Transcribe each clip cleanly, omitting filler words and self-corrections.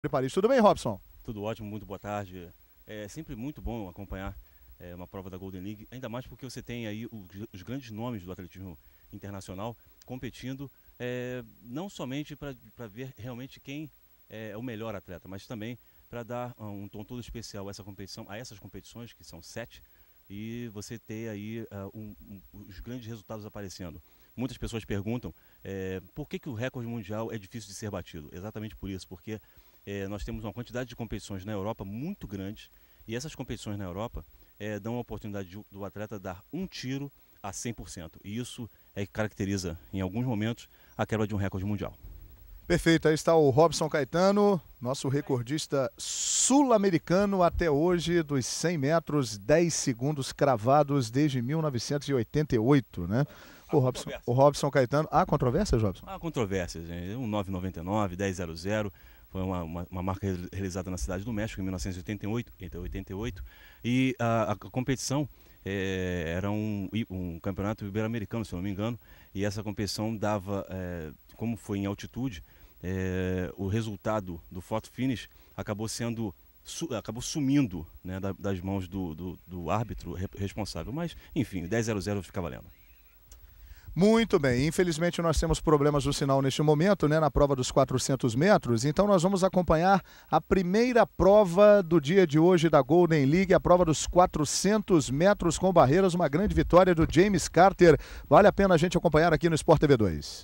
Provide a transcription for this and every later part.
de Paris. Tudo bem, Robson? Tudo ótimo, muito boa tarde. É sempre muito bom acompanhar uma prova da Golden League, ainda mais porque você tem aí os grandes nomes do atletismo internacional competindo, não somente para ver realmente quem é o melhor atleta, mas também para dar um tom todo especial a essa competição, a essas competições, que são 7, e você ter aí os grandes resultados aparecendo. Muitas pessoas perguntam por que o recorde mundial é difícil de ser batido. Exatamente por isso, porque nós temos uma quantidade de competições na Europa muito grande, e essas competições na Europa dão a oportunidade do atleta dar um tiro a 100%. E isso é que caracteriza, em alguns momentos, a quebra de um recorde mundial. Perfeito, aí está o Robson Caetano, nosso recordista sul-americano até hoje dos 100 metros, 10 segundos cravados desde 1988, né? O Robson Caetano. Há controvérsias, Robson? Há controvérsias, né? 9,99, 10,00. Foi uma marca realizada na Cidade do México em 1988. E a competição era um campeonato ibero-americano, se eu não me engano. E essa competição dava, como foi em altitude, o resultado do photo finish acabou sumindo, né, das mãos do árbitro responsável. Mas, enfim, 10,00 fica valendo. Muito bem, infelizmente nós temos problemas do sinal neste momento, né, na prova dos 400 metros, então nós vamos acompanhar a primeira prova do dia de hoje da Golden League, a prova dos 400 metros com barreiras, uma grande vitória do James Carter. Vale a pena a gente acompanhar aqui no Sport TV 2.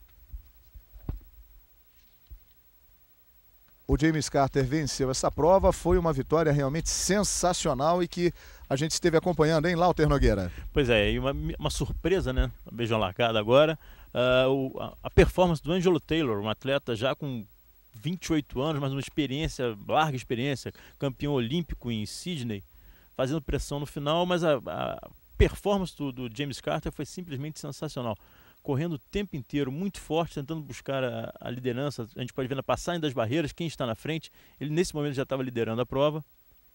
O James Carter venceu essa prova, foi uma vitória realmente sensacional e que a gente esteve acompanhando, hein, Lauter Nogueira? Pois é, e uma surpresa, né? Beijão largada agora. A performance do Angelo Taylor, um atleta já com 28 anos, mas uma larga experiência, campeão olímpico em Sydney, fazendo pressão no final, mas a performance do James Carter foi simplesmente sensacional. Correndo o tempo inteiro, muito forte, tentando buscar a liderança. A gente pode ver na passagem das barreiras, quem está na frente. Ele nesse momento já estava liderando a prova.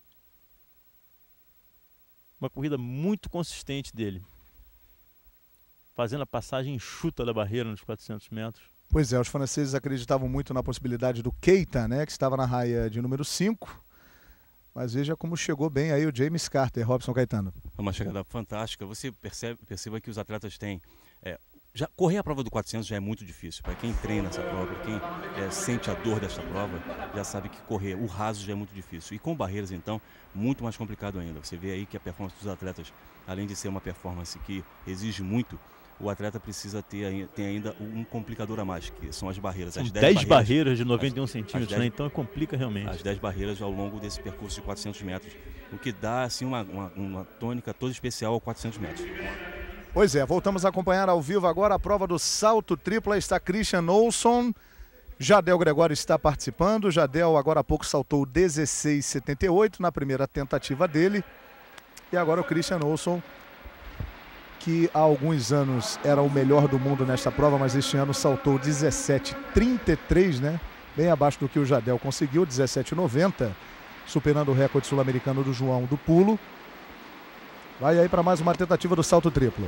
Uma corrida muito consistente dele, fazendo a passagem enxuta da barreira nos 400 metros. Pois é, os franceses acreditavam muito na possibilidade do Keita, né, que estava na raia de número 5. Mas veja como chegou bem aí o James Carter, Robson Caetano. É uma chegada fantástica. Você perceba que os atletas têm... já correr a prova do 400 já é muito difícil. Para quem treina essa prova, quem sente a dor dessa prova, já sabe que correr o raso já é muito difícil. E com barreiras, então, muito mais complicado ainda. Você vê aí que a performance dos atletas, além de ser uma performance que exige muito, o atleta precisa tem ainda um complicador a mais, que são as barreiras. São 10 barreiras de 91 centímetros, né? Então complica realmente. As 10 barreiras ao longo desse percurso de 400 metros, o que dá assim, uma tônica toda especial ao 400 metros. Pois é, voltamos a acompanhar ao vivo agora a prova do salto tripla. Está Christian Olsson, Jadel Gregório está participando. Jadel agora há pouco saltou 16,78 na primeira tentativa dele. E agora o Christian Olsson, que há alguns anos era o melhor do mundo nesta prova, mas este ano saltou 17,33, né? Bem abaixo do que o Jadel conseguiu, 17,90, superando o recorde sul-americano do João do pulo. Vai aí para mais uma tentativa do salto triplo.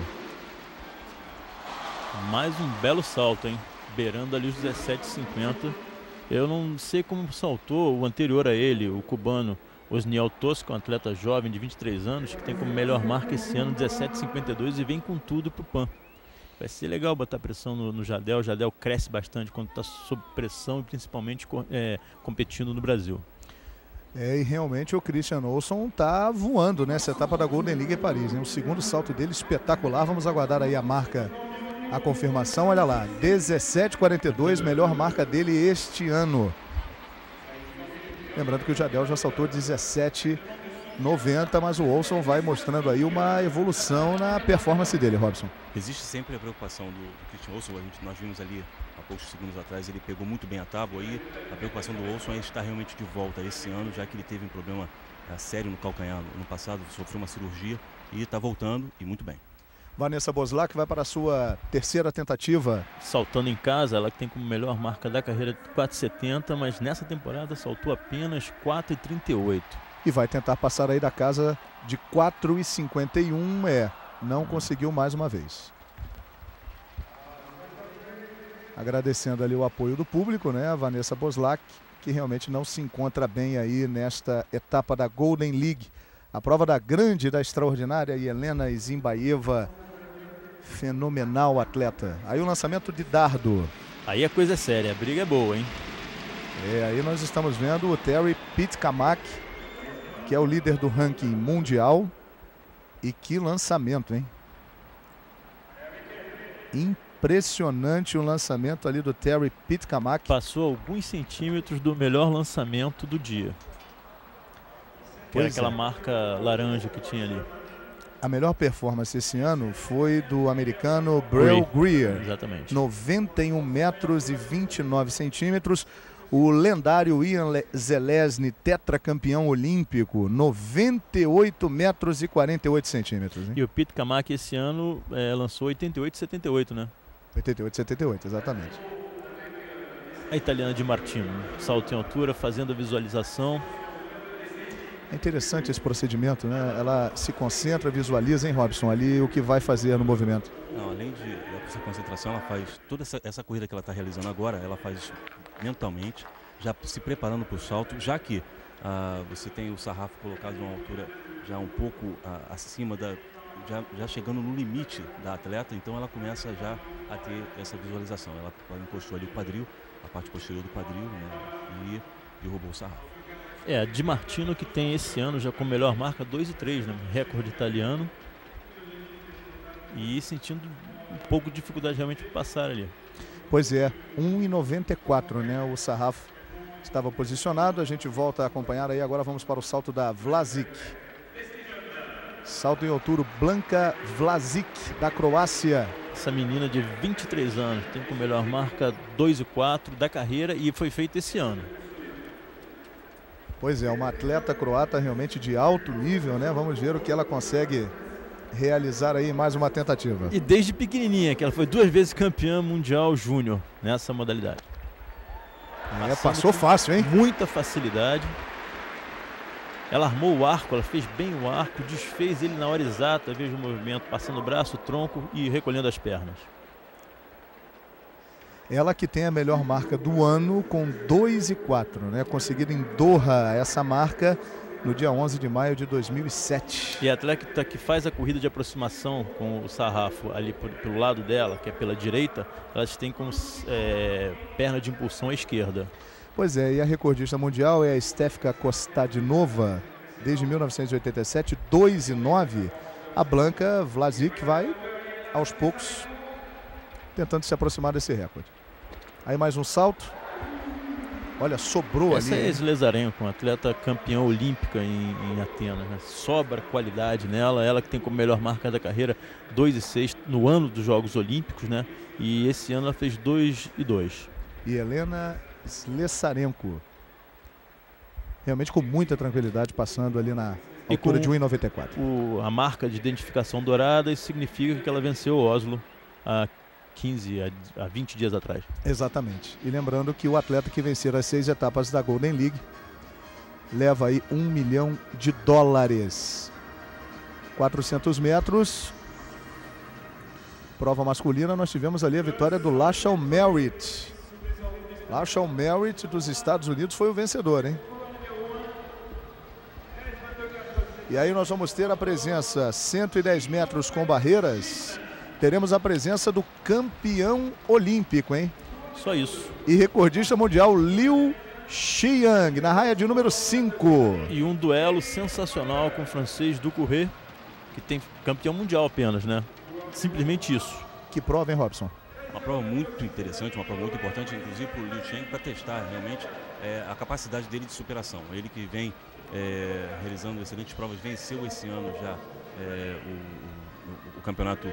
Mais um belo salto, hein? Beirando ali os 17,50. Eu não sei como saltou o anterior a ele, o cubano Osniel Tosco, um atleta jovem de 23 anos, que tem como melhor marca esse ano 17,52 e vem com tudo pro PAN. Vai ser legal botar pressão no Jadel. O Jadel cresce bastante quando está sob pressão e principalmente competindo no Brasil. E realmente o Christian Olsson está voando nessa etapa da Golden League em Paris, né? O segundo salto dele espetacular. Vamos aguardar aí a marca, a confirmação. Olha lá, 17,42, melhor marca dele este ano. Lembrando que o Jadel já saltou 17,90, mas o Olsson vai mostrando aí uma evolução na performance dele, Robson. Existe sempre a preocupação do Christian Olsson. Nós vimos ali há poucos segundos atrás, ele pegou muito bem a tábua, e a preocupação do Olsson é estar realmente de volta esse ano, já que ele teve um problema sério no calcanhar no passado, sofreu uma cirurgia e está voltando, e muito bem. Vanessa Boslack vai para a sua terceira tentativa. Saltando em casa, ela que tem como melhor marca da carreira 4,70, mas nessa temporada saltou apenas 4,38. E vai tentar passar aí da casa de 4,51, não conseguiu mais uma vez. Agradecendo ali o apoio do público, né? A Vanessa Boslack que realmente não se encontra bem aí nesta etapa da Golden League. A prova da grande, da extraordinária Helena Zimbaeva, fenomenal atleta. Aí o lançamento de dardo. Aí a coisa é séria, a briga é boa, hein? Aí nós estamos vendo o Terry Pitkamak, que é o líder do ranking mundial. E que lançamento, hein? Impressionante o lançamento ali do Terry Pitkamak. Passou alguns centímetros do melhor lançamento do dia. Que era aquela marca laranja que tinha ali. A melhor performance esse ano foi do americano Brel Greer. Exatamente. 91 metros e 29 centímetros. O lendário Ian Zelezny, tetracampeão olímpico, 98 metros e 48 centímetros. Hein? E o Pitkamak esse ano lançou 88,78, né? 88,78, exatamente. A italiana Di Martino, salto em altura, fazendo a visualização. É interessante esse procedimento, né? Ela se concentra, visualiza, hein, Robson, ali o que vai fazer no movimento. Não, além dessa concentração, ela faz toda essa corrida que ela está realizando agora, ela faz mentalmente, já se preparando para o salto, já que você tem o sarrafo colocado em uma altura já um pouco acima já chegando no limite da atleta, então ela começa já a ter essa visualização. Ela encostou ali o quadril, a parte posterior do quadril, né, e derrubou o sarrafo. A Di Martino, que tem esse ano já com melhor marca 2,3, né? Recorde italiano. E sentindo um pouco de dificuldade realmente para passar ali. Pois é, 1,94, né? O sarrafo estava posicionado. A gente volta a acompanhar aí. Agora vamos para o salto da Vlasic. Salto em altura, Blanka Vlasic, da Croácia. Essa menina de 23 anos tem com melhor marca 2,4 da carreira e foi feito esse ano. Pois é, uma atleta croata realmente de alto nível, né? Vamos ver o que ela consegue realizar aí, mais uma tentativa. E desde pequenininha, que ela foi 2 vezes campeã mundial júnior nessa modalidade. Passou fácil, hein? Muita facilidade. Ela armou o arco, ela fez bem o arco, desfez ele na hora exata, veja o movimento, passando o braço, o tronco e recolhendo as pernas. Ela que tem a melhor marca do ano com 2,4, né? Conseguido em Doha essa marca no dia 11 de maio de 2007. E a atleta que faz a corrida de aproximação com o sarrafo ali pelo lado dela, que é pela direita, elas têm como perna de impulsão à esquerda. Pois é, e a recordista mundial é a Stefka Kostadinova, desde 1987, 2,9. A Blanka Vlasic vai, aos poucos, tentando se aproximar desse recorde. Aí mais um salto. Olha, sobrou Essa ali. Essa é a Zlezarenko, atleta campeã olímpica em Atenas, né? Sobra qualidade nela, ela que tem como melhor marca da carreira 2,6 no ano dos Jogos Olímpicos, né? E esse ano ela fez 2,2. E Helena Zlezarenko, realmente com muita tranquilidade, passando ali na altura de 1,94. A marca de identificação dourada, isso significa que ela venceu Oslo há 20 dias atrás. Exatamente. E lembrando que o atleta que vencer as 6 etapas da Golden League leva aí $1 milhão. 400 metros. Prova masculina, nós tivemos ali a vitória do Lachlan Merritt. Lachlan Merritt dos Estados Unidos foi o vencedor, hein? E aí nós vamos ter a presença 110 metros com barreiras. Teremos a presença do campeão olímpico, hein? Só isso. E recordista mundial Liu Xiang, na raia de número 5. E um duelo sensacional com o francês Ducouré, que tem campeão mundial apenas, né? Simplesmente isso. Que prova, hein, Robson? Uma prova muito interessante, uma prova muito importante, inclusive para o Liu Xiang, para testar realmente a capacidade dele de superação. Ele que vem realizando excelentes provas, venceu esse ano já o campeonato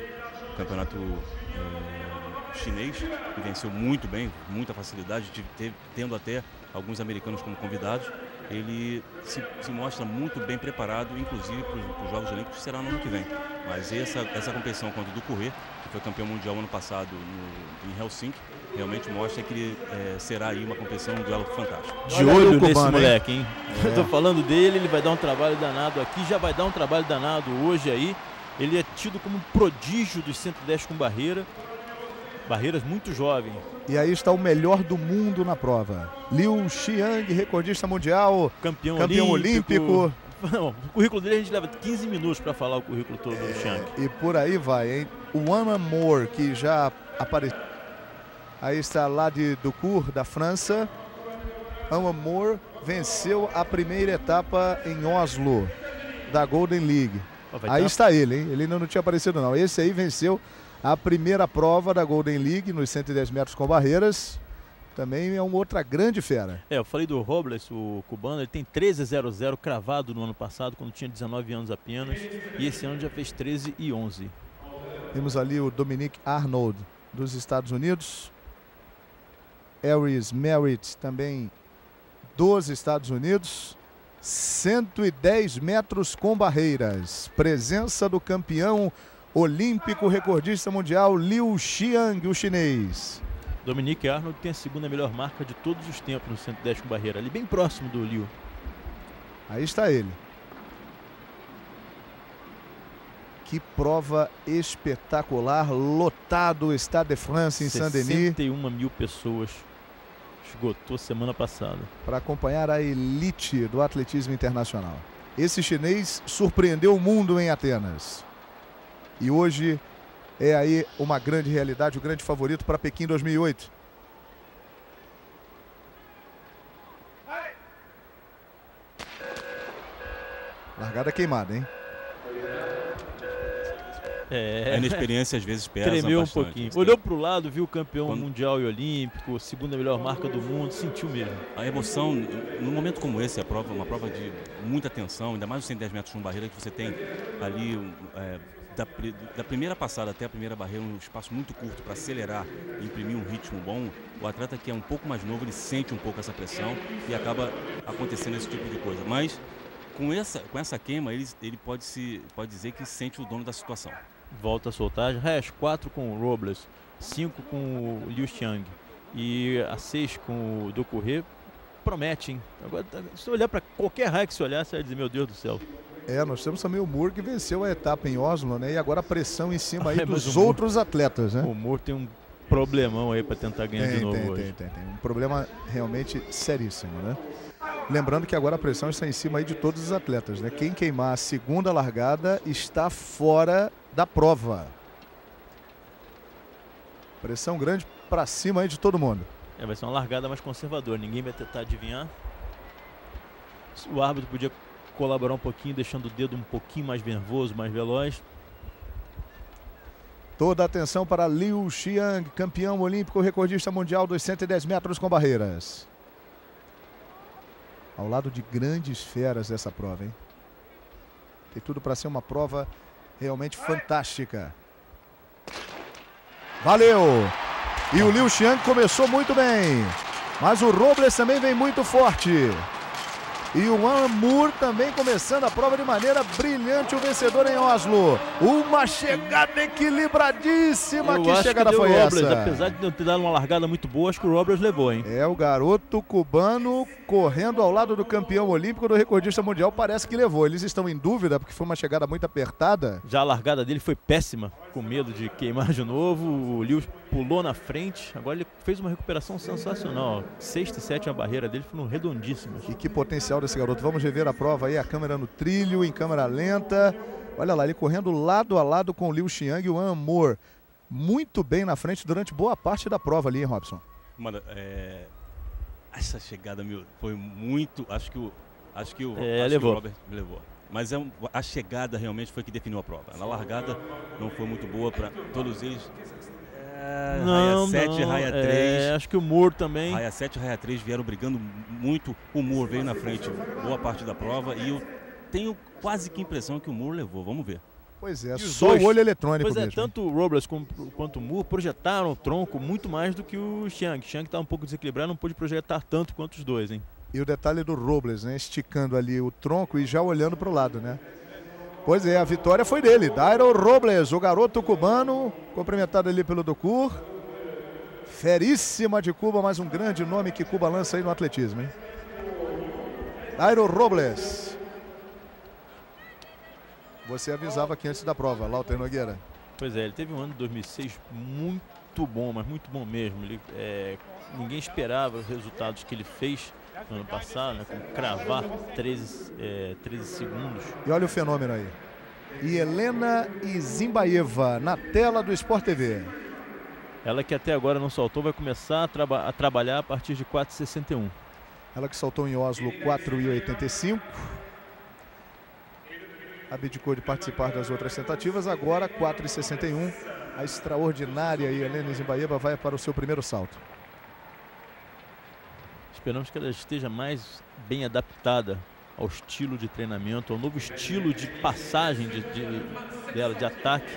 chinês, que venceu muito bem, muita facilidade, tendo até alguns americanos como convidados. Ele se mostra muito bem preparado, inclusive para os Jogos Olímpicos, que será no ano que vem. Mas essa competição contra o Ducouré, que foi campeão mundial ano passado em Helsinki, realmente mostra que ele será aí uma competição, um duelo fantástico. De olho nesse moleque, hein? Eu tô falando dele, ele vai dar um trabalho danado aqui, já vai dar um trabalho danado hoje aí. Ele é tido como um prodígio dos 110 com barreira. Barreiras muito jovem. E aí está o melhor do mundo na prova. Liu Xiang, recordista mundial, Campeão olímpico. Não, o currículo dele a gente leva 15 minutos para falar o currículo todo do Xiang. E por aí vai, hein? O One More, que já apareceu. Aí está lá de Doucouré, da França. One More venceu a primeira etapa em Oslo, da Golden League. Aí está ele, hein? Ele ainda não tinha aparecido não. Esse aí venceu a primeira prova da Golden League nos 110 metros com barreiras. Também é uma outra grande fera. Eu falei do Robles, o cubano, ele tem 13,00 cravado no ano passado, quando tinha 19 anos apenas. E esse ano já fez 13,11. Temos ali o Dominic Arnold, dos Estados Unidos. Aries Merritt, também dos Estados Unidos. 110 metros com barreiras. Presença do campeão olímpico, recordista mundial, Liu Xiang, o chinês. Dominic Arnold tem a segunda melhor marca de todos os tempos no 110 com barreira, ali bem próximo do Liu. Aí está ele. Que prova espetacular, lotado o Stade de France em Saint-Denis. 61 mil pessoas, esgotou semana passada. Para acompanhar a elite do atletismo internacional. Esse chinês surpreendeu o mundo em Atenas. E hoje é aí uma grande realidade, o grande favorito para Pequim 2008. Largada queimada, hein? A inexperiência às vezes pesa tremeu bastante. Um pouquinho. Olhou para o lado, viu o campeão mundial e olímpico, segunda melhor marca do mundo, sentiu mesmo. A emoção, num momento como esse, uma prova de muita tensão, ainda mais os 110 metros com barreira, que você tem ali da primeira passada até a primeira barreira, um espaço muito curto para acelerar e imprimir um ritmo bom. O atleta que é um pouco mais novo, ele sente um pouco essa pressão e acaba acontecendo esse tipo de coisa. Mas com essa queima, ele pode dizer que sente o dono da situação. Volta a soltagem, 4 com o Robles, 5 com o Liu Xiang e a 6 com o Doucouré. Promete, hein? Agora, se você olhar para qualquer raio que você olhar, você vai dizer, meu Deus do céu. Nós temos também o Moore, que venceu a etapa em Oslo, né? E agora a pressão em cima aí dos outros atletas, né? O Moore tem um problemão aí para tentar ganhar de novo hoje. Tem um problema realmente seríssimo, né? Lembrando que agora a pressão está em cima aí de todos os atletas, né? Quem queimar a segunda largada está fora da prova. Pressão grande para cima aí de todo mundo. Vai ser uma largada mais conservadora, ninguém vai tentar adivinhar. O árbitro podia colaborar um pouquinho, deixando o dedo um pouquinho mais nervoso, mais veloz. Toda a atenção para Liu Xiang, campeão olímpico, recordista mundial dos 110 metros com barreiras. Ao lado de grandes feras dessa prova, hein? Tem tudo para ser uma prova realmente fantástica. Valeu! E o Liu Xiang começou muito bem, mas o Robles também vem muito forte. E o One More também começando a prova de maneira brilhante, o vencedor em Oslo. Uma chegada equilibradíssima. Que chegada foi essa? Apesar de não ter dado uma largada muito boa, acho que o Robles levou, hein? O garoto cubano correndo ao lado do campeão olímpico, do recordista mundial, parece que levou. Eles estão em dúvida porque foi uma chegada muito apertada. Já a largada dele foi péssima, com medo de queimar de novo. O Liu pulou na frente, agora ele fez uma recuperação sensacional. 6ª e 7ª barreira dele foram redondíssimas. E que potencial desse garoto. Vamos rever a prova aí, a câmera no trilho, em câmera lenta. Olha lá, ele correndo lado a lado com o Liu Xiang e o One More. Muito bem na frente durante boa parte da prova ali, hein, Robson? Mano, essa chegada foi muito... Acho que o Robert levou. Mas a chegada realmente foi que definiu a prova. Na largada não foi muito boa para todos eles. Raia 7, raia 3. Acho que o Moore também. Raia 7 e raia 3 vieram brigando muito. O Moore veio na frente boa parte da prova. E eu tenho quase que impressão que o Moore levou. Vamos ver. Pois é, só o olho eletrônico mesmo. Tanto o Robles quanto o Moore projetaram o tronco muito mais do que o Xiang. O Xiang está um pouco desequilibrado, não pôde projetar tanto quanto os dois, hein? E o detalhe do Robles, né? Esticando ali o tronco e já olhando para o lado, né? Pois é, a vitória foi dele, Dairo Robles, o garoto cubano, cumprimentado ali pelo Doucouré. Feríssima de Cuba, mais um grande nome que Cuba lança aí no atletismo, hein? Dairo Robles. Você avisava aqui antes da prova, Lauter Nogueira. Pois é, ele teve um ano de 2006 muito muito bom, mas muito bom mesmo. Ninguém esperava os resultados que ele fez no ano passado, né, com cravar 13 segundos. E olha o fenômeno aí. Helena Izimbaeva na tela do Sport TV. Ela que até agora não saltou, vai começar a trabalhar a partir de 4,61. Ela que saltou em Oslo 4,85. Abdicou de participar das outras tentativas, agora 4,61. A extraordinária Helena Izimbaeva vai para o seu primeiro salto. Esperamos que ela esteja mais bem adaptada ao estilo de treinamento, ao novo estilo de passagem dela, de ataque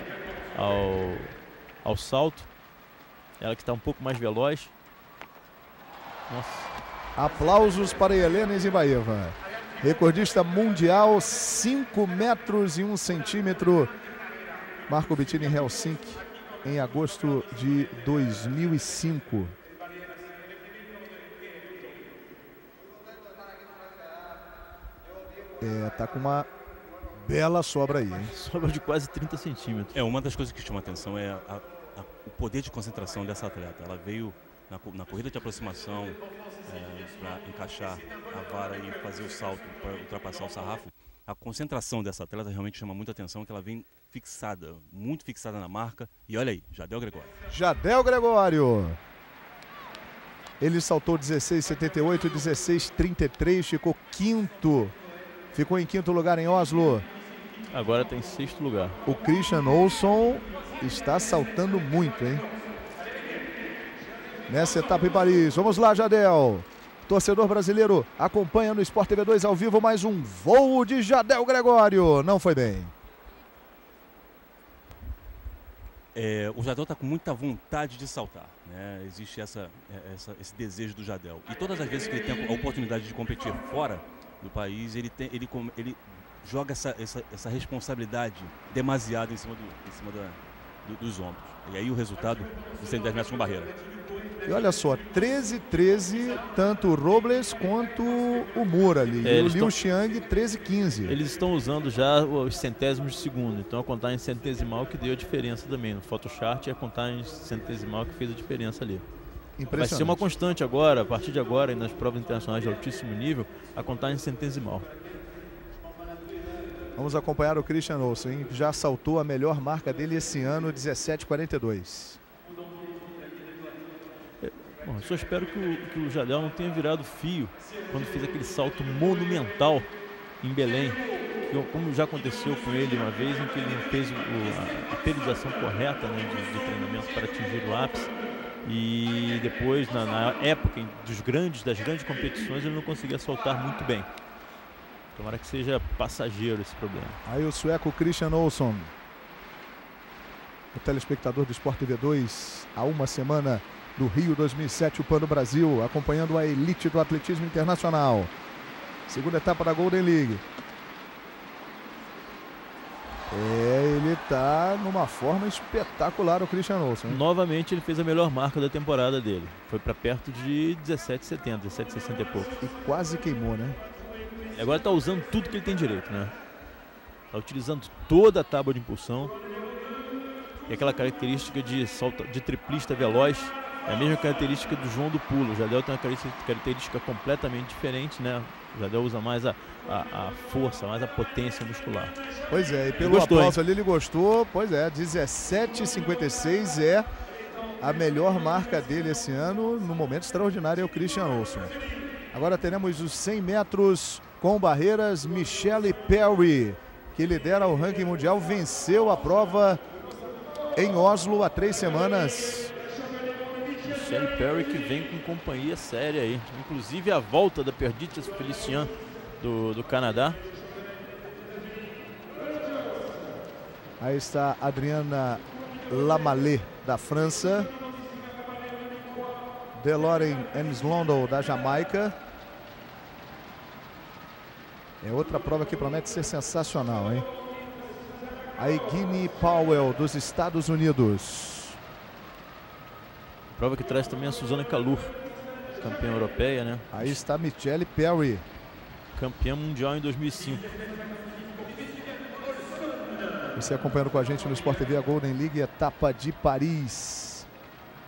ao salto. Ela que está um pouco mais veloz. Nossa. Aplausos para Helena Izimbaeva. Recordista mundial, 5 metros e 1 centímetro. Marco obtido em Helsinki em agosto de 2005. Tá com uma bela sobra aí, hein? Sobra de quase 30 centímetros. Uma das coisas que chama atenção é o poder de concentração dessa atleta. Ela veio na corrida de aproximação para encaixar a vara e fazer o salto para ultrapassar o sarrafo. A concentração dessa atleta realmente chama muita atenção, que ela vem fixada, muito fixada na marca. E olha aí, Jadel Gregório. Jadel Gregório. Ele saltou 16,78, 16,33, ficou quinto. Ficou em quinto lugar em Oslo. Agora está em sexto lugar. O Christian Olsson está saltando muito, hein? Nessa etapa em Paris. Vamos lá, Jadel. Torcedor brasileiro acompanha no Sport TV 2 ao vivo mais um voo de Jadel Gregório. Não foi bem. O Jadel está com muita vontade de saltar, né? Existe esse desejo do Jadel. E todas as vezes que ele tem a oportunidade de competir fora do país, ele joga essa responsabilidade demasiada em cima dos ombros. E aí o resultado, os 110 metros com barreira. E olha só, 13,13, tanto o Robles quanto o Moore ali. E o Liu Xiang, 13,15. Eles estão usando já os centésimos de segundo. Então a contagem centesimal que deu a diferença também. No Photochart é a contagem centesimal que fez a diferença ali. Vai ser uma constante agora, a partir de agora, e nas provas internacionais de altíssimo nível, a contagem centesimal. Vamos acompanhar o Christian Olsson, hein? Já saltou a melhor marca dele esse ano, 17,42. Bom, eu só espero que o Jadel não tenha virado fio quando fez aquele salto monumental em Belém, como já aconteceu com ele uma vez, em que ele fez a periodização correta, né, de treinamento para atingir o ápice. E depois, na época das grandes competições, ele não conseguia soltar muito bem. Tomara que seja passageiro esse problema. Aí o sueco Christian Olsson, o telespectador do Sport TV 2, há uma semana do Rio 2007, o Pano Brasil, acompanhando a elite do atletismo internacional. Segunda etapa da Golden League. Ele está numa forma espetacular, o Christian Olsson. Novamente ele fez a melhor marca da temporada dele. Foi para perto de 17,70, 17,60 e pouco. E quase queimou, né? E agora está usando tudo que ele tem direito, né? Está utilizando toda a tábua de impulsão. E aquela característica de triplista veloz é a mesma característica do João do Pulo. O Jadel tem uma característica completamente diferente, né? O Jadel usa mais a força, mais a potência muscular. Pois é, e pelo aplauso ali ele gostou. Pois é, 17,56 é a melhor marca dele esse ano. No momento extraordinário é o Christian Olsson. Agora teremos os 100 metros com barreiras. Michelle Perry, que lidera o ranking mundial, venceu a prova em Oslo há 3 semanas. Michelle Perry que vem com companhia séria aí. Inclusive a volta da Perdita Felician do Canadá. Aí está Adriana Lamalé da França. Deloren Enslondo da Jamaica. É outra prova que promete ser sensacional, hein? Aí Guinea Powell dos Estados Unidos. Prova que traz também a Suzana Kalur, campeã europeia, né? Aí está Michelle Perry, campeã mundial em 2005. Você acompanhando com a gente no Sport TV a Golden League, etapa de Paris.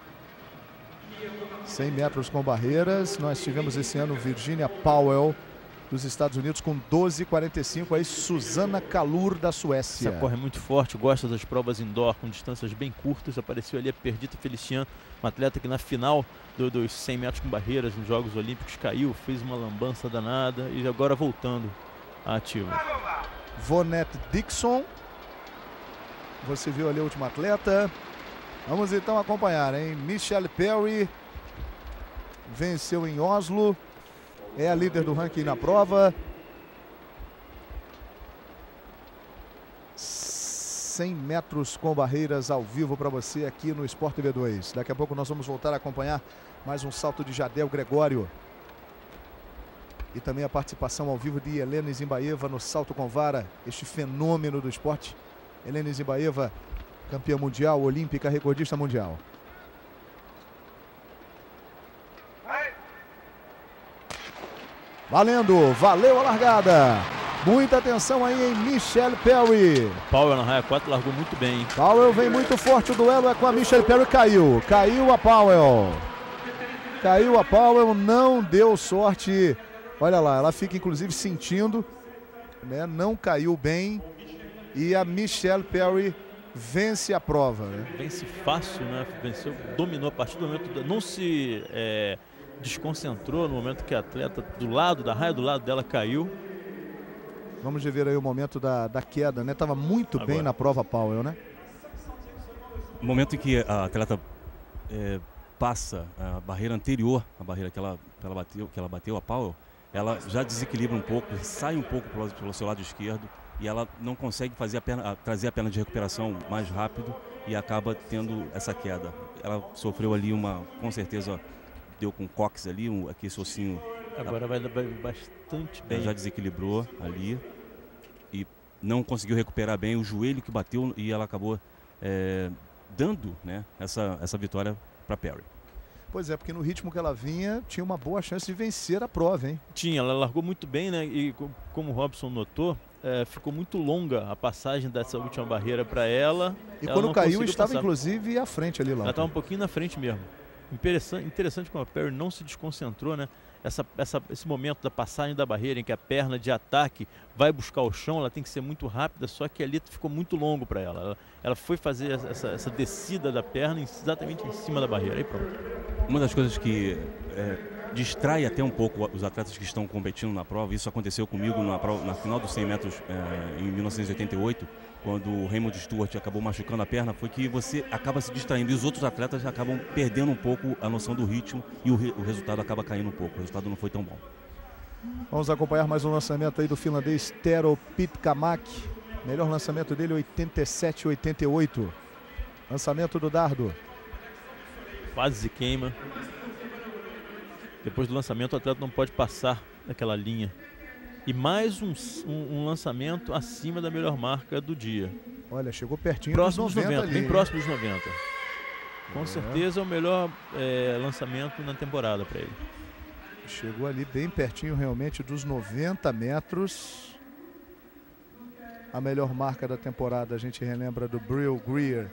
100 metros com barreiras. Nós tivemos esse ano Virginia Powell dos Estados Unidos com 12,45. Aí Susana Kalur da Suécia. Essa corre muito forte, gosta das provas indoor com distâncias bem curtas. Apareceu ali a Perdita Feliciano, uma atleta que na final dos 100 metros com barreiras nos Jogos Olímpicos caiu, fez uma lambança danada e agora voltando à ativa. Vonette Dixon. Você viu ali a última atleta. Vamos então acompanhar, hein? Michelle Perry venceu em Oslo. É a líder do ranking na prova. 100 metros com barreiras ao vivo para você aqui no Sport TV 2. Daqui a pouco nós vamos voltar a acompanhar mais um salto de Jadel Gregório. E também a participação ao vivo de Helena Zimbaeva no salto com vara. Este fenômeno do esporte. Helena Zimbaeva, campeã mundial, olímpica, recordista mundial. Valendo, valeu a largada. Muita atenção aí em Michelle Perry. Powell na raia 4 largou muito bem, hein? Powell vem muito forte, o duelo é com a Michelle Perry, caiu. Caiu a Powell. Caiu a Powell, não deu sorte. Olha lá, ela fica inclusive sentindo, né? Não caiu bem. E a Michelle Perry vence a prova, né? Vence fácil, né? Venceu, dominou a partir do momento, não se desconcentrou no momento que a atleta do lado, da raia do lado dela caiu. Vamos ver aí o momento da queda, né? Tava muito bem na prova Powell, né? No momento em que a atleta passa a barreira anterior, a barreira que ela bateu, a Powell, ela já desequilibra um pouco, sai um pouco pelo seu lado esquerdo e ela não consegue trazer a perna de recuperação mais rápido e acaba tendo essa queda. Ela sofreu ali com certeza, deu com o cóccix ali, aqui esse ossinho. Agora vai bastante bem. Ela já desequilibrou ali e não conseguiu recuperar bem o joelho que bateu e ela acabou dando, né, essa vitória para Perry. Pois é, porque no ritmo que ela vinha, tinha uma boa chance de vencer a prova, hein? Tinha, ela largou muito bem, né? E como o Robson notou, ficou muito longa a passagem dessa última barreira para ela. E quando caiu, estava inclusive à frente ali lá. Ela estava um pouquinho na frente mesmo. Interessante como a Perry não se desconcentrou, né? Esse momento da passagem da barreira em que a perna de ataque vai buscar o chão, ela tem que ser muito rápida, só que ali ficou muito longo para ela. Ela foi fazer essa descida da perna exatamente em cima da barreira. Aí pronto. Uma das coisas que distrai até um pouco os atletas que estão competindo na prova, isso aconteceu comigo na final dos 100 metros em 1988, quando o Raymond Stewart acabou machucando a perna, foi que você acaba se distraindo e os outros atletas acabam perdendo um pouco a noção do ritmo e o resultado acaba caindo um pouco, o resultado não foi tão bom. Vamos acompanhar mais um lançamento aí do finlandês Tero Pitkämäki. Melhor lançamento dele, 87,88. Lançamento do dardo. Quase queima. Depois do lançamento, o atleta não pode passar daquela linha. E mais um lançamento acima da melhor marca do dia. Olha, chegou pertinho próximo dos 90 ali, bem hein? próximo dos 90. Com certeza é o melhor lançamento na temporada para ele. Chegou ali bem pertinho realmente dos 90 metros. A melhor marca da temporada, a gente relembra do Brill Greer,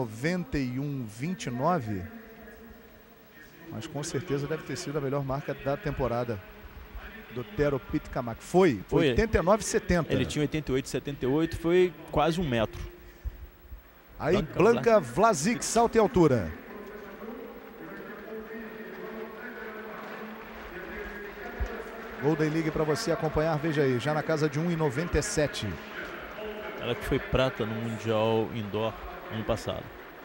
91,29. Mas com certeza deve ter sido a melhor marca da temporada do Tero Pitkämäki. Foi 89,70. Ele tinha 88,78, foi quase 1 metro. Aí Blanka Vlasic, salto em altura. Golden League para você acompanhar, veja aí, já na casa de 1,97. Ela que foi prata no Mundial Indoor ano passado.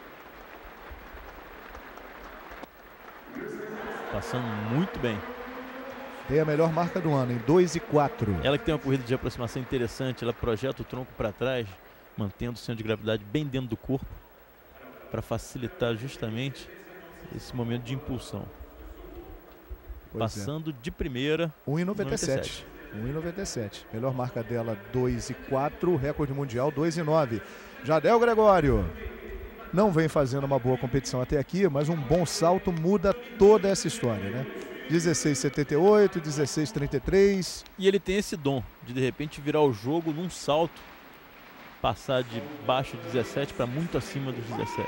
Passando muito bem. Tem a melhor marca do ano, em 2,04. Ela que tem uma corrida de aproximação interessante, ela projeta o tronco para trás, mantendo o centro de gravidade bem dentro do corpo, para facilitar justamente esse momento de impulsão. Passando de primeira, 1,97. 1,97. Melhor marca dela, 2,04. Recorde mundial, 2,9. Jadel Gregório não vem fazendo uma boa competição até aqui, mas um bom salto muda toda essa história, né? 16,78, 16,33. E ele tem esse dom de repente virar o jogo num salto, passar de baixo de 17 para muito acima dos 17.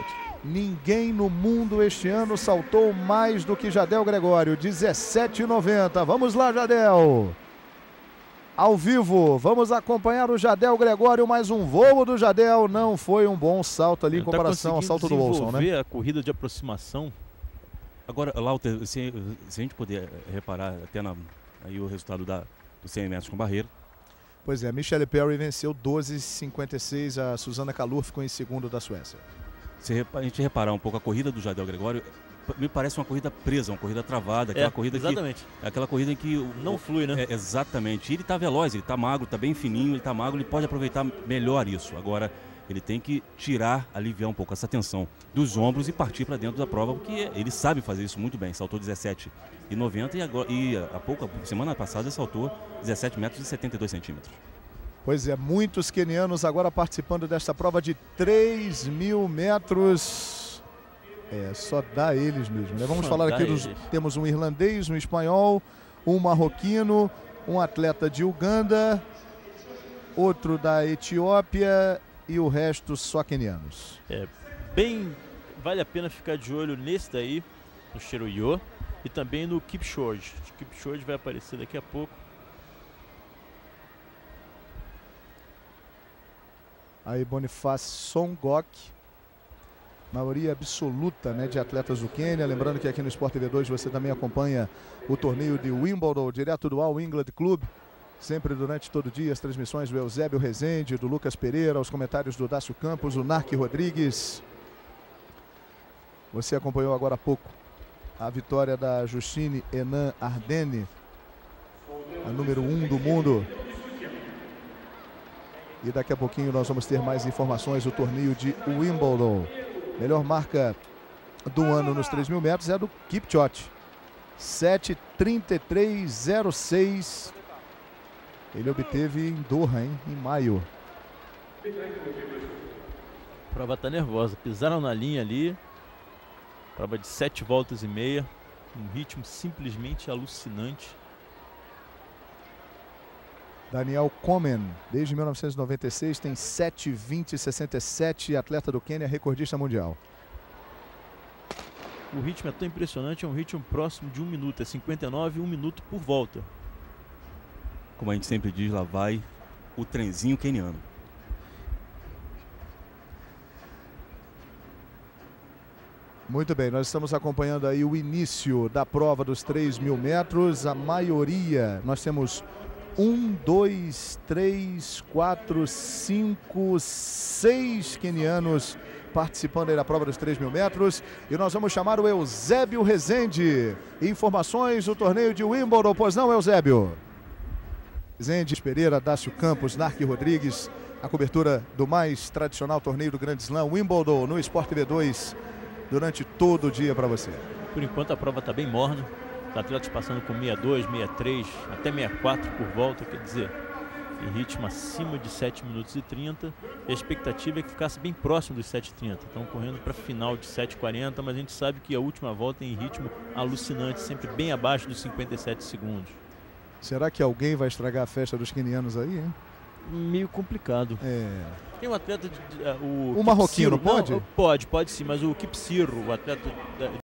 Ninguém no mundo este ano saltou mais do que Jadel Gregório, 17,90. Vamos lá, Jadel. Ao vivo, vamos acompanhar o Jadel Gregório, mais um voo do Jadel. Não foi um bom salto ali em comparação ao salto do Olson, né? A corrida de aproximação. Agora, Lauter, se a gente puder reparar até aí o resultado dos 100 metros com barreira. Pois é, Michelle Perry venceu 12,56, a Susana Kalur ficou em segundo da Suécia. Se a gente reparar um pouco a corrida do Jadel Gregório, me parece uma corrida presa, uma corrida travada, aquela corrida exatamente. Aquela corrida em que não flui, né? Exatamente. Ele está veloz, ele está magro, está bem fininho, ele está magro, ele pode aproveitar melhor isso. Agora, ele tem que aliviar um pouco essa tensão dos ombros e partir para dentro da prova, porque ele sabe fazer isso muito bem. Saltou 17,90 e semana passada, saltou 17 metros e 72 centímetros. Pois é, muitos quenianos agora participando desta prova de 3.000 metros. Só dá eles mesmo, né? Vamos falar aqui temos um irlandês, um espanhol, um marroquino, um atleta de Uganda, outro da Etiópia e o resto só quenianos. Vale a pena ficar de olho nesse daí, no Cheruiyot, e também no Kipchoge. O Kipchoge vai aparecer daqui a pouco. Aí Boniface Songok, maioria absoluta, né, de atletas do Quênia. Lembrando que aqui no Sport TV 2 você também acompanha o torneio de Wimbledon, direto do All England Club. Sempre durante todo o dia as transmissões do Eusébio Rezende, do Lucas Pereira, os comentários do Dácio Campos, do Narc Rodrigues. Você acompanhou agora há pouco a vitória da Justine Henin Ardenne, a número 1 do mundo. E daqui a pouquinho nós vamos ter mais informações do torneio de Wimbledon. Melhor marca do ano nos 3.000 metros é a do Kipchoge. 7:33,06. Ele obteve em Doha, em maio. A prova está nervosa. Pisaram na linha ali. Prova de 7 voltas e meia. Um ritmo simplesmente alucinante. Daniel Komen, desde 1996, tem 7:20,67, atleta do Quênia, recordista mundial. O ritmo é tão impressionante, é um ritmo próximo de 1 minuto, é 59, 1 minuto por volta. Como a gente sempre diz, lá vai o trenzinho queniano. Muito bem, nós estamos acompanhando aí o início da prova dos 3.000 metros. A maioria, nós temos 1, 2, 3, 4, 5, 6 quenianos participando aí da prova dos 3.000 metros. E nós vamos chamar o Eusébio Rezende. Informações do torneio de Wimbledon, pois não, Eusébio? Rezende, Pereira, Dácio Campos, Narc Rodrigues. A cobertura do mais tradicional torneio do Grande Slam, Wimbledon, no Sport TV 2, durante todo o dia para você. Por enquanto a prova está bem morna. Os atletas passando com 62, 63, até 64 por volta, quer dizer, em ritmo acima de 7 minutos e 30. E a expectativa é que ficasse bem próximo dos 7:30. Estão correndo para final de 7:40, mas a gente sabe que a última volta é em ritmo alucinante, sempre bem abaixo dos 57 segundos. Será que alguém vai estragar a festa dos quenianos aí, hein? Meio complicado. Tem um atleta, o marroquino, pode? Não, pode sim, mas o Kipsiro, o atleta